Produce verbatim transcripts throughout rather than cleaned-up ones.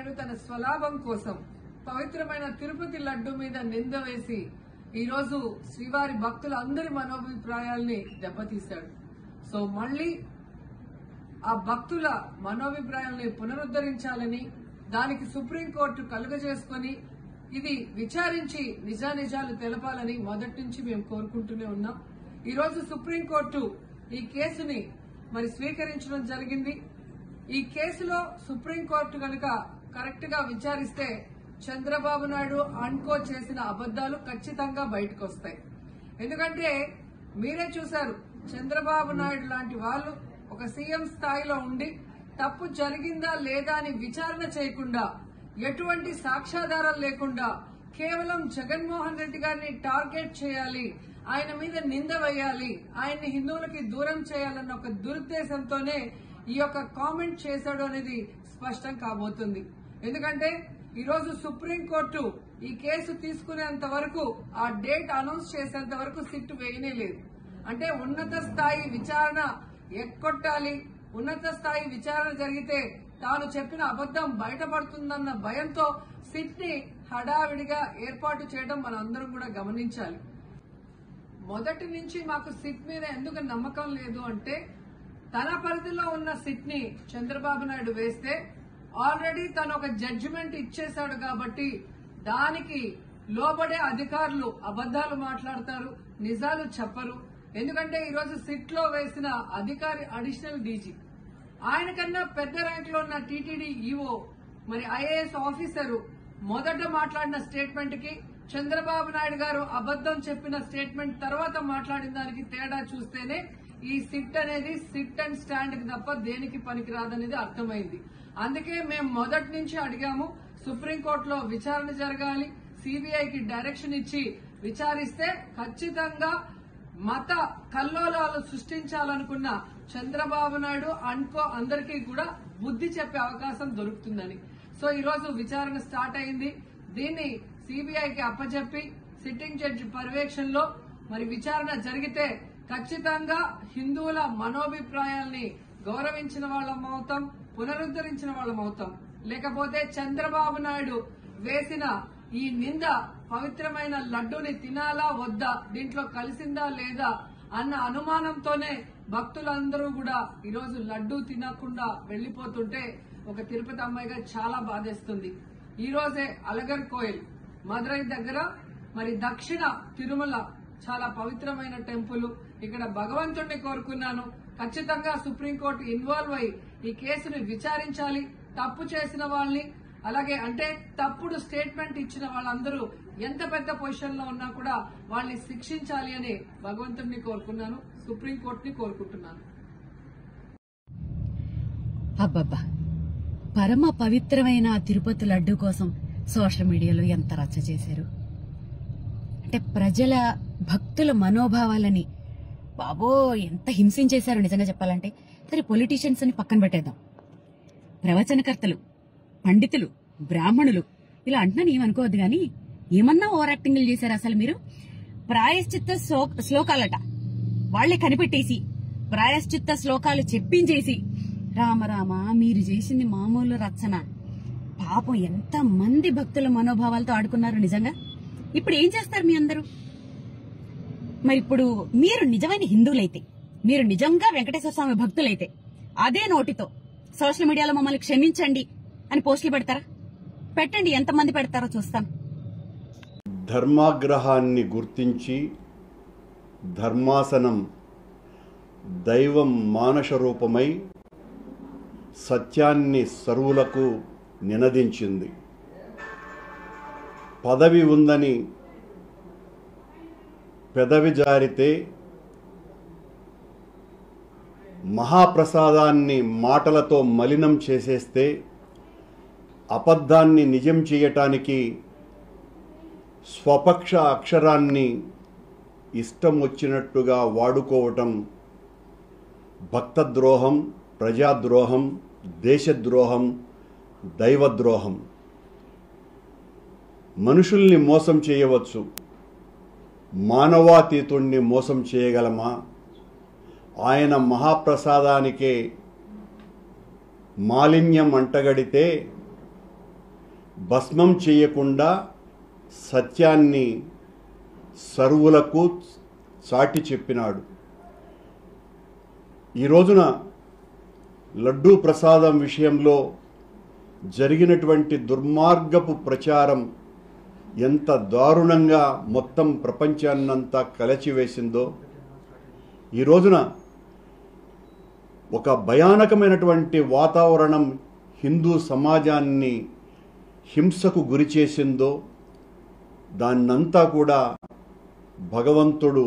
నాయుడు తన స్వలాభం కోసం పవిత్రమైన తిరుపతి లడ్డు మీద నింద వేసి ఈ రోజు శ్రీవారి భక్తులందరి మనోభిప్రాయాల్ని దెబ్బతీశాడు. సో మళ్లీ ఆ భక్తుల మనోభిప్రాయాల్ని పునరుద్దరించాలని, దానికి సుప్రీంకోర్టు కలుగజేసుకుని ఇది విచారించి నిజానిజాలు తెలపాలని మొదటి నుంచి మేము కోరుకుంటూనే ఉన్నాం. ఈ రోజు సుప్రీంకోర్టు ఈ కేసుని మరి స్వీకరించడం జరిగింది. ఈ కేసులో సుప్రీంకోర్టు కనుక కరెక్ట్ గా విచారిస్తే చంద్రబాబు నాయుడు అన్కో చేసిన అబద్దాలు ఖచ్చితంగా బయటకు వస్తాయి. ఎందుకంటే మీరే చూశారు, చంద్రబాబు నాయుడు లాంటి వాళ్ళు ఒక సీఎం స్థాయిలో ఉండి తప్పు జరిగిందా లేదా అని విచారణ చేయకుండా, ఎటువంటి సాక్ష్యాధారాలు లేకుండా కేవలం జగన్మోహన్ రెడ్డి గారిని టార్గెట్ చేయాలి, ఆయన మీద నింద వేయాలి, ఆయన్ని హిందువులకి దూరం చేయాలన్న ఒక దురుద్దేశంతోనే ఈ యొక్క కామెంట్ చేశాడు అనేది స్పష్టం కాబోతుంది. ఎందుకంటే ఈ రోజు సుప్రీంకోర్టు ఈ కేసు తీసుకునేంత వరకు, ఆ డేట్ అనౌన్స్ చేసేంత వరకు సిట్ వేయనే లేదు. అంటే ఉన్నత స్థాయి విచారణ ఎక్కొట్టాలి, ఉన్నత స్థాయి విచారణ జరిగితే తాను చెప్పిన అబద్దం బయటపడుతుందన్న భయంతో సిట్ ని హడావిడిగా ఏర్పాటు చేయడం మనందరం కూడా గమనించాలి. మొదటి నుంచి మాకు సిట్ మీద ఎందుకు నమ్మకం లేదు అంటే, తన పరిధిలో ఉన్న సిట్ ని చంద్రబాబు నాయుడు వేస్తే ఆల్రెడీ తను ఒక జడ్జిమెంట్ ఇచ్చేశాడు కాబట్టి దానికి లోబడే అధికారులు అబద్దాలు మాట్లాడతారు, నిజాలు చెప్పరు. ఎందుకంటే ఈరోజు సిట్ లో వేసిన అధికారి అడిషనల్ డీజీ, ఆయన కన్నా పెద్ద ర్యాంక్ లో ఉన్న టీటీడీ ఈవో, మరి ఐఏఎస్ ఆఫీసరు మొదట మాట్లాడిన స్టేట్మెంట్ కి చంద్రబాబు నాయుడు గారు అబద్దం చెప్పిన స్టేట్మెంట్ తర్వాత మాట్లాడిన దానికి తేడా చూస్తేనే ఈ సిట్ అనేది సిట్ అండ్ స్టాండ్ కి తప్ప దేనికి పనికిరాదనేది అర్థమైంది. అందుకే మేము మొదటి నుంచి అడిగాము, సుప్రీంకోర్టులో విచారణ జరగాలి, సీబీఐకి డైరెక్షన్ ఇచ్చి విచారిస్తే ఖచ్చితంగా మత కల్లోలాలు సృష్టించాలనుకున్న చంద్రబాబు నాయుడు అన్కో అందరికీ కూడా బుద్ధి చెప్పే అవకాశం దొరుకుతుందని. సో ఈ రోజు విచారణ స్టార్ట్ అయింది. దీన్ని సీబీఐకి అప్పచెప్పి సిట్టింగ్ జడ్జి పర్యవేక్షణలో మరి విచారణ జరిగితే ఖచ్చితంగా హిందువుల మనోభిప్రాయాల్ని గౌరవించిన వాళ్ళం అవుతాం, పునరుద్దరించిన వాళ్ళం అవుతాం. లేకపోతే చంద్రబాబు నాయుడు వేసిన ఈ నింద పవిత్రమైన లడ్డూని తినాలా వద్దా, దీంట్లో కలిసిందా లేదా అన్న అనుమానంతోనే భక్తులందరూ కూడా ఈరోజు లడ్డూ తినకుండా వెళ్లిపోతుంటే ఒక తిరుపతి అమ్మాయిగా చాలా బాధేస్తుంది. ఈ రోజే అలగర్ కోయిల్ మదురై దగ్గర మరి దక్షిణ తిరుమల చాలా పవిత్రమైన టెంపుల్, ఇక్కడ భగవంతుడిని కోరుకున్నాను, ఖచ్చితంగా సుప్రీంకోర్టు ఇన్వాల్వ్ అయి ఈ కేసుని విచారించాలి. తప్పు చేసిన వాళ్ళని, అలాగే అంటే తప్పుడు స్టేట్మెంట్ ఇచ్చిన వాళ్ళందరూ ఎంత పెద్ద పొజిషన్ లో ఉన్నా కూడా వాళ్ళని శిక్షించాలి అని భగవంతుడిని కోరుకున్నాను, సుప్రీంకోర్టుని కోరుకుంటున్నాను. అబ్బబ్బా, పరమ పవిత్రమైన తిరుపతి లడ్డు కోసం సోషల్ మీడియాలో ఎంత రచ్చ చేశారు అంటే, ప్రజల భక్తుల మనోభావాలని బాబో ఎంత హింసించేశారు నిజంగా చెప్పాలంటే. సరే, పొలిటీషియన్స్ అని పక్కన పెట్టేద్దాం, ప్రవచనకర్తలు, పండితులు, బ్రాహ్మణులు ఇలా అంటున్నాను ఏమనుకోవద్దు గాని, ఏమన్నా ఓవర్ యాక్టింగ్లు చేశారు అసలు మీరు. ప్రాయశ్చిత్త శ్లోకాలట వాళ్లే కనిపెట్టేసి ప్రాయశ్చిత్త శ్లోకాలు చెప్పించేసి, రామరామ మీరు చేసింది మామూలు రచన. పాపం ఎంత మంది భక్తుల మనోభావాలతో ఆడుకున్నారు నిజంగా. ఇప్పుడు ఏం చేస్తారు మీ అందరూ? మరి ఇప్పుడు మీరు నిజమైన హిందువులైతే, మీరు నిజంగా వెంకటేశ్వర స్వామి భక్తులైతే అదే నోటితో సోషల్ మీడియాలో మమ్మల్ని క్షమించండి అని పోస్టులు పెడతారా? పెట్టండి, ఎంతమంది పెడతారో చూస్తాం. ధర్మాగ్రహాన్ని గుర్తించి ధర్మాసనం దైవం మానస రూపమై సత్యాన్ని సర్వులకు నినదించింది. పదవి ఉందని పెదవి జారితే మహాప్రసాదాన్ని మాటలతో మలినం చేసేస్తే అబద్ధాన్ని నిజం చేయటానికి స్వపక్ష అక్షరాన్ని ఇష్టం వచ్చినట్టుగా వాడుకోవటం భక్తద్రోహం, ప్రజాద్రోహం, దేశద్రోహం, దైవద్రోహం. మనుషుల్ని మోసం చేయవచ్చు, మానవాతీతుణ్ణి మోసం చేయగలమా? ఆయన మహాప్రసాదానికే మాలిన్యం అంటగడితే భస్మం చేయకుండా సత్యాన్ని సర్వులకు చాటి చెప్పినాడు. ఈ రోజున లడ్డూ ప్రసాదం విషయంలో జరిగినటువంటి దుర్మార్గపు ప్రచారం ఎంత దారుణంగా మొత్తం ప్రపంచాన్నంతా కలచివేసిందో, ఈ రోజున ఒక భయానకమైనటువంటి వాతావరణం హిందూ సమాజాన్ని హింసకు గురి చేసిందో, దాన్నంతా కూడా భగవంతుడు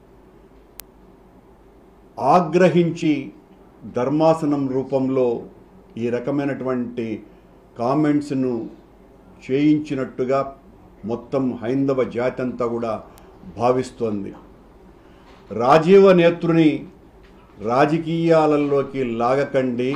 ఆగ్రహించి ధర్మాసనం రూపంలో ఈ రకమైనటువంటి కామెంట్స్ను చేయించినట్టుగా మొత్తం హైందవ జాతి అంతా కూడా భావిస్తోంది. రాజీవ నేత్రుని రాజకీయాలలోకి లాగకండి,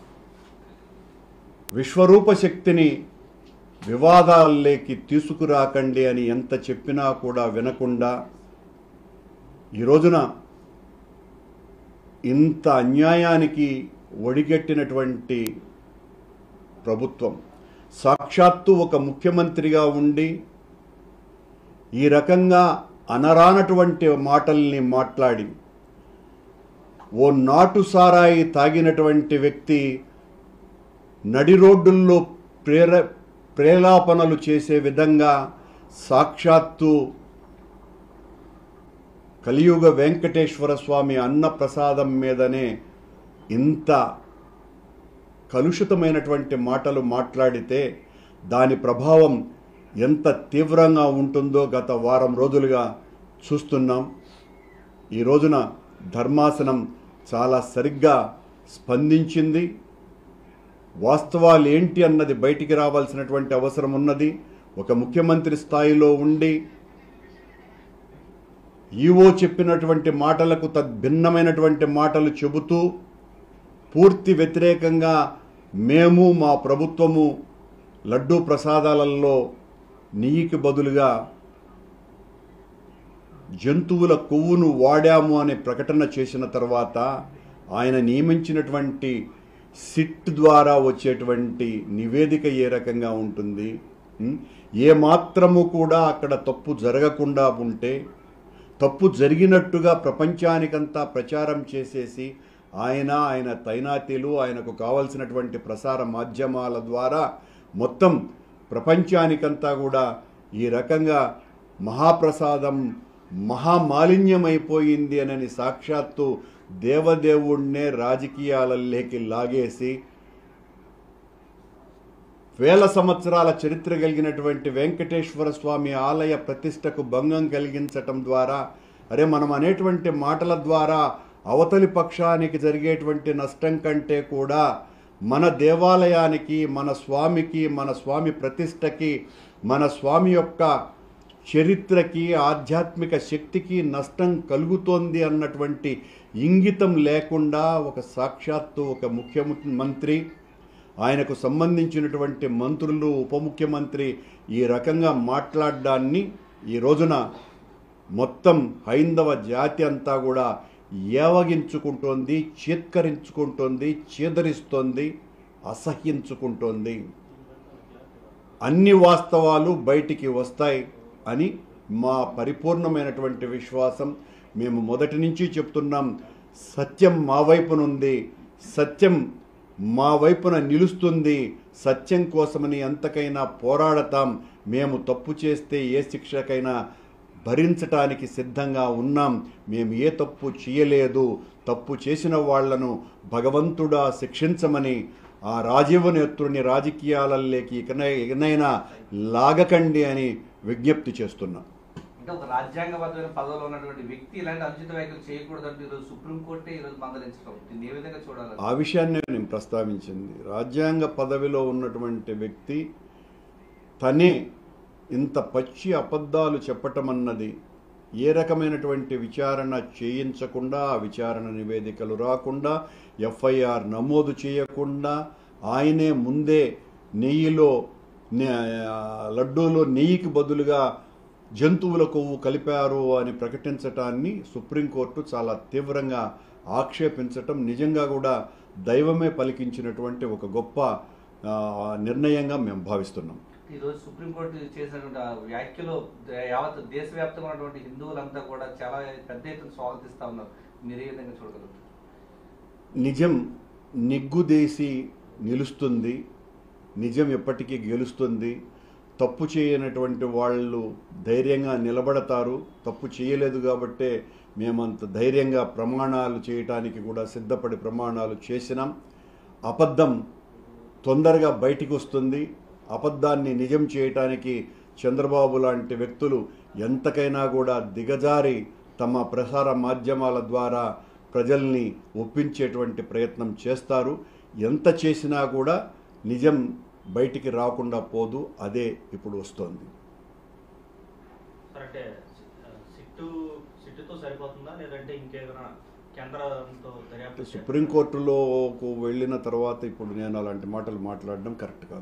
విశ్వరూప శక్తిని వివాదాల్లోకి తీసుకురాకండి అని ఎంత చెప్పినా కూడా వినకుండా ఈ రోజున ఇంత అన్యాయానికి ఒడిగట్టినటువంటి ప్రభుత్వం, సాక్షాత్తు ఒక ముఖ్యమంత్రిగా ఉండి ఈ రకంగా అనరానటువంటి మాటల్ని మాట్లాడి ఓ నాటు సారాయి తాగినటువంటి వ్యక్తి నడి రోడ్డుల్లో ప్రేర ప్రేలాపనలు చేసే విధంగా సాక్షాత్తు కలియుగ వెంకటేశ్వర స్వామి అన్న ప్రసాదం మీదనే ఇంత కలుషితమైనటువంటి మాటలు మాట్లాడితే దాని ప్రభావం ఎంత తీవ్రంగా ఉంటుందో గత వారం రోజులుగా చూస్తున్నాం. ఈ రోజున ధర్మాసనం చాలా సరిగ్గా స్పందించింది. వాస్తవాలు ఏంటి అన్నది బయటికి రావాల్సినటువంటి అవసరం ఉన్నది. ఒక ముఖ్యమంత్రి స్థాయిలో ఉండి ఈవో చెప్పినటువంటి మాటలకు తద్భిన్నమైనటువంటి మాటలు చెబుతూ పూర్తి వ్యతిరేకంగా మేము మా ప్రభుత్వము లడ్డూ ప్రసాదాలలో నెయ్యికి బదులుగా జంతువుల కొవ్వును వాడాము అనే ప్రకటన చేసిన తర్వాత ఆయన నియమించినటువంటి సిట్ ద్వారా వచ్చేటువంటి నివేదిక ఏ రకంగా ఉంటుంది? ఏ మాత్రము కూడా అక్కడ తప్పు జరగకుండా ఉంటే తప్పు జరిగినట్టుగా ప్రపంచానికంతా ప్రచారం చేసేసి ఆయన ఆయన తైనాతీలు ఆయనకు కావలసినటువంటి ప్రసార మాధ్యమాల ద్వారా మొత్తం ప్రపంచానికంతా కూడా ఈ రకంగా మహాప్రసాదం మహామాలిన్యమైపోయింది అని సాక్షాత్తు దేవదేవుణ్ణే రాజకీయాలలోకి లాగేసి వేల సంవత్సరాల చరిత్ర కలిగినటువంటి వెంకటేశ్వర స్వామి ఆలయ ప్రతిష్టకు భంగం కలిగించటం ద్వారా, అరే మనం అనేటువంటి మాటల ద్వారా అవతలి పక్షానికి జరిగేటువంటి నష్టం కంటే కూడా మన దేవాలయానికి, మన స్వామికి, మన స్వామి ప్రతిష్టకి, మన స్వామి యొక్క చరిత్రకి, ఆధ్యాత్మిక శక్తికి నష్టం కలుగుతోంది అన్నటువంటి ఇంగితం లేకుండా ఒక సాక్షాత్తు ఒక ముఖ్యమంత్రి, ఆయనకు సంబంధించినటువంటి మంత్రులు, ఉప ముఖ్యమంత్రి ఈ రకంగా మాట్లాడడాన్ని ఈ రోజున మొత్తం హైందవ జాతి అంతా కూడా ఏవగించుకుంటోంది, చీత్కరించుకుంటోంది, చీదరిస్తోంది, అసహ్యించుకుంటోంది. అన్ని వాస్తవాలు బయటికి వస్తాయి అని మా పరిపూర్ణమైనటువంటి విశ్వాసం. మేము మొదటి నుంచి చెప్తున్నాం, సత్యం మా వైపునుంది, సత్యం మా వైపున నిలుస్తుంది, సత్యం కోసమని ఎంతకైనా పోరాడతాం. మేము తప్పు చేస్తే ఏ శిక్షకైనా భరించటానికి సిద్ధంగా ఉన్నాం. మేము ఏ తప్పు చేయలేదు, తప్పు చేసిన వాళ్లను భగవంతుడా శిక్షించమని ఆ రాజీవ నేత్రుని రాజకీయాలలోకి ఇకనైనా లాగకండి అని విజ్ఞప్తి చేస్తున్నాం. అంటే ఒక రాజ్యాంగబద్ధమైన పదవిలో ఉన్నటువంటి వ్యక్తి ఇలాంటి అనుచిత వ్యాఖ్యలు చేయకూడదంటే ఈరోజు సుప్రీంకోర్టే ఈరోజు మందలించడం, దీన్ని ఏ విధంగా చూడాలి? ఆ విషయాన్ని నేను ప్రస్తావించింది. రాజ్యాంగ పదవిలో ఉన్నటువంటి వ్యక్తి తనే ఇంత పచ్చి అబద్ధాలు చెప్పటం అన్నది, ఏ రకమైనటువంటి విచారణ చేయించకుండా, ఆ విచారణ నివేదికలు రాకుండా, ఎఫ్ఐఆర్ నమోదు చేయకుండా, ఆయనే ముందే నెయ్యిలో లడ్డూలో నెయ్యికి బదులుగా జంతువుల కొవ్వు కలిపారు అని ప్రకటించటాన్ని సుప్రీంకోర్టు చాలా తీవ్రంగా ఆక్షేపించటం నిజంగా కూడా దైవమే పలికించినటువంటి ఒక గొప్ప నిర్ణయంగా మేము భావిస్తున్నాం. ఈ రోజు సుప్రీంకోర్టు చేసినటువంటి ఆ వ్యాఖ్యలు యావత్ దేశవ్యాప్తంగా ఉన్నటువంటి హిందువులంతా కూడా చాలా పెద్ద ఎత్తున స్వాగతిస్తా ఉన్నారు. మీరు ఏ విధంగా చూడగలుగుతారు? నిజం నిగ్గుదేసి నిలుస్తుంది, నిజం ఎప్పటికీ గెలుస్తుంది. తప్పు చేయనటువంటి వాళ్ళు ధైర్యంగా నిలబడతారు. తప్పు చేయలేదు కాబట్టే మేమంత ధైర్యంగా ప్రమాణాలు చేయటానికి కూడా సిద్ధపడి ప్రమాణాలు చేసినాం. అబద్ధం తొందరగా బయటికి వస్తుంది. అబద్ధాన్ని నిజం చేయటానికి చంద్రబాబు లాంటి వ్యక్తులు ఎంతకైనా కూడా దిగజారి తమ ప్రసార మాధ్యమాల ద్వారా ప్రజల్ని ఒప్పించేటువంటి ప్రయత్నం చేస్తారు. ఎంత చేసినా కూడా నిజం బయటికి రాకుండా పోదు. అదే ఇప్పుడు వస్తోంది. అంటే సిట్టు సిట్టుతో సరిపోతుందా లేదంటే ఇంకేమైనా కేంద్రంతో దర్యాప్తు? సుప్రీంకోర్టులోకి వెళ్ళిన తర్వాత ఇప్పుడు నేను అలాంటి మాటలు మాట్లాడడం కరెక్ట్ కాదు.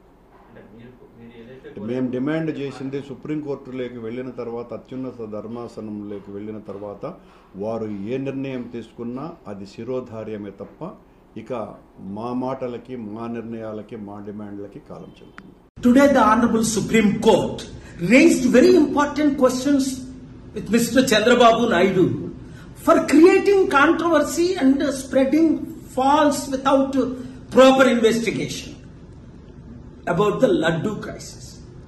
మేము డిమాండ్ చేసింది సుప్రీంకోర్టులోకి వెళ్ళిన తర్వాత, అత్యున్నత ధర్మాసనంలోకి వెళ్ళిన తర్వాత వారు ఏ నిర్ణయం తీసుకున్నా అది శిరోధార్యమే తప్ప ఇక మా మాటలకి, మా నిర్ణయాలకి, మా డిమాండ్లకి కాలం చెల్లుతుంది. Today the Honorable Supreme Court raised very important questions with Mister Chandrababu Naidu for creating controversy and spreading false without proper investigation about the Laddu crisis.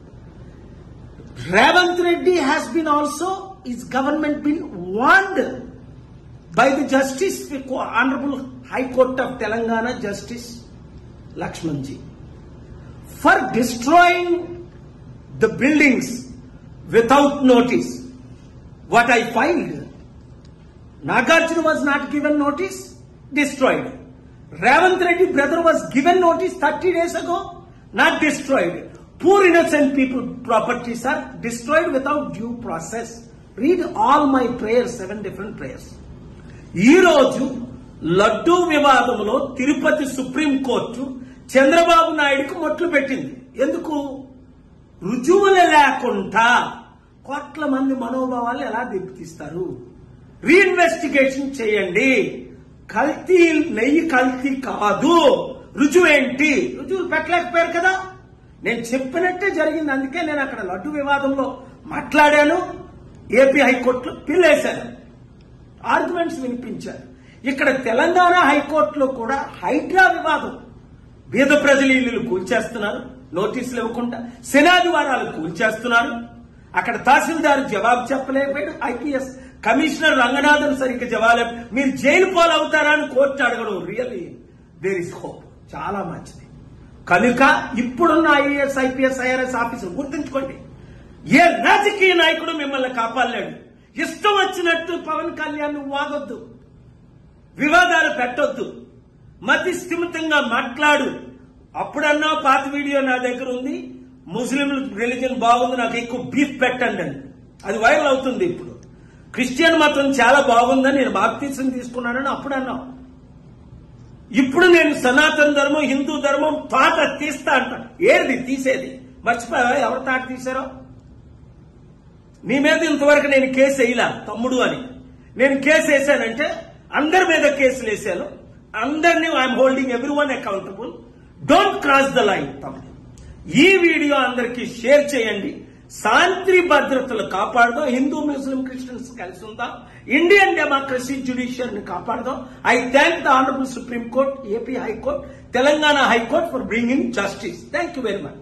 Ravant Reddy has been also, his government been warned by the Justice, Honorable High Court of Telangana Justice Lakshmanji, for destroying the buildings without notice. What I filed, Nagarjuna was not given notice, destroyed. Ravant Reddy brother was given notice thirty days ago, not destroyed. Poor innocent people properties are destroyed without due process. Read all my prayers, seven different prayers. ఈ రోజు లడ్డూ వివాదంలో Tirupati supreme court Chandrababu నాయుడుకు మొట్లు పెట్టింది. ఎందుకు? రుజువులు లేకుండా కోట్ల మంది మనోభావాలు ఎలా దెబ్బతీస్తారు? రీఇన్వెస్టిగేషన్ చేయండి. కల్తీ నెయ్యి కల్తీ కాదు. రుజువు ఏంటి? రుజువులు పెట్టలేకపోయారు కదా. నేను చెప్పినట్టే జరిగింది. అందుకే నేను అక్కడ లడ్డు వివాదంలో మాట్లాడాను. ఏపీ హైకోర్టులో పిల్లేశాను, ఆర్గ్యుమెంట్స్ వినిపించారు. ఇక్కడ తెలంగాణ హైకోర్టులో కూడా హైడ్రా వివాదం, బీద ప్రజల ఇల్లులు కూల్చేస్తున్నారు నోటీసులు ఇవ్వకుండా, శనాదివారాలు కూల్చేస్తున్నారు. అక్కడ తహసీల్దార్ జవాబు చెప్పలేకపోయాడు. ఐపీఎస్ కమిషనర్ రంగనాథన్ సరిగ్గా జవాబు, మీరు జైలు పాలవుతారా అని కోర్టు అడగడం రియల్లీ దేర్ ఇస్ హోప్. చాలా మంచిది. కనుక ఇప్పుడున్న ఐఏఎస్ ఐపీఎస్ ఐఆర్ఎస్ ఆఫీసర్ గుర్తుంచుకోండి, ఏ రాజకీయ నాయకుడు మిమ్మల్ని కాపాడలేడు. ఇష్టం వచ్చినట్టు పవన్ కళ్యాణ్ వాగొద్దు, వివాదాలు పెట్టొద్దు, మతి స్థిమితంగా మాట్లాడు. అప్పుడన్నా పాత వీడియో నా దగ్గర ఉంది, ముస్లింల రిలీజన్ బాగుంది, నాకు ఎక్కువ బీఫ్ పెట్టండి అని. అది వైరల్ అవుతుంది. ఇప్పుడు క్రిస్టియన్ మతం చాలా బాగుందని నేను బాప్తిసం తీసుకున్నానని అప్పుడు అన్నాం. ఇప్పుడు నేను సనాతన ధర్మం, హిందూ ధర్మం తాట తీస్తా అంటాను. ఏది తీసేది? మర్చిపోయా ఎవరు తాట తీశారో? నీ మీద ఇంతవరకు నేను కేసు వేయలా తమ్ముడు అని. నేను కేసు వేసానంటే అందరి మీద కేసులు వేసాను. అందరినీ I'm holding everyone accountable. Don't cross the line తమ్ముడు. ఈ వీడియో అందరికీ షేర్ చేయండి. శాంతి భద్రతలు కాపాడదాం. హిందూ ముస్లిం క్రిస్టియన్స్ కలిసి ఉందాం. ఇండియన్ డెమోక్రసీ జ్యుడిషియరీని కాపాడదాం. I thank the honourable Supreme Court, AP high court, Telangana high court for bringing justice. Thank you very much.